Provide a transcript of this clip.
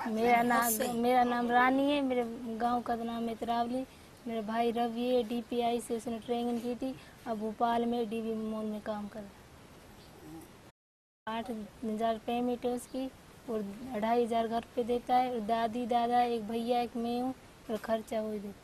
मेरा नाम रानी है। मेरे गांव का नाम है तिरावली। मेरा भाई रवि है, DPI से उसने ट्रेनिंग की थी। अब भोपाल में DB मॉल में काम कर रहा है। 8,000 पेमेंट है उसकी और 2,500 घर पे देता है। और दादी दादा, एक भैया, एक मैं हूँ और खर्चा वही देता है।